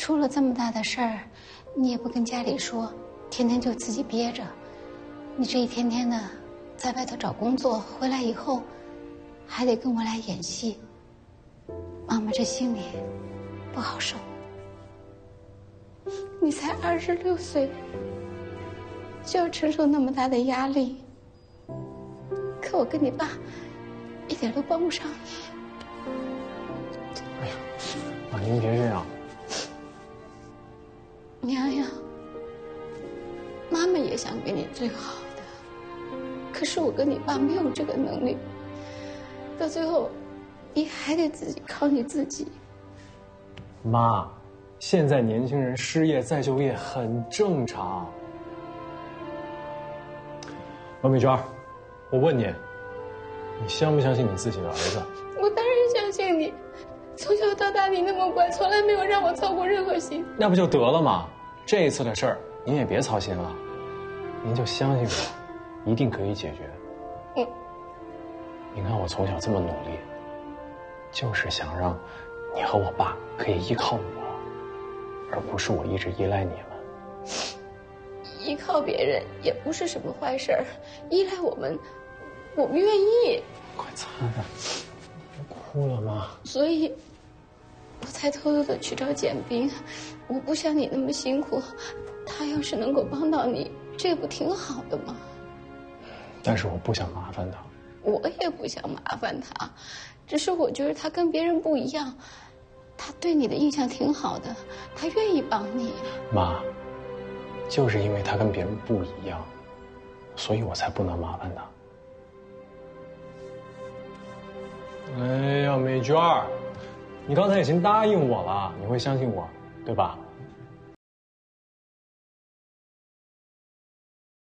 出了这么大的事儿，你也不跟家里说，天天就自己憋着。你这一天天的在外头找工作，回来以后还得跟我俩演戏，妈妈这心里不好受。你才26岁，就要承受那么大的压力，可我跟你爸一点都帮不上你。 哎呀，妈，您别这样。 娘娘，妈妈也想给你最好的，可是我跟你爸没有这个能力，到最后，你还得自己靠你自己。 妈，现在年轻人失业再就业很正常。王美娟，我问你，你相不相信你自己的儿子？ 我当然相信你，从小到大你那么乖，从来没有让我操过任何心。 那不就得了吗？这一次的事儿您也别操心了，您就相信我，一定可以解决。您看我从小这么努力，就是想让你和我爸可以依靠我，而不是我一直依赖你们。 依靠别人也不是什么坏事儿，依赖我们愿意。 快擦擦，别哭了妈。 所以，我才偷偷的去找简冰。我不像你那么辛苦，他要是能够帮到你，这不挺好的吗？ 但是我不想麻烦他。 我也不想麻烦他，只是我觉得他跟别人不一样，他对你的印象挺好的，他愿意帮你。 妈，就是因为他跟别人不一样，所以我才不能麻烦他。哎呀，美娟儿，你刚才已经答应我了，你会相信我，对吧？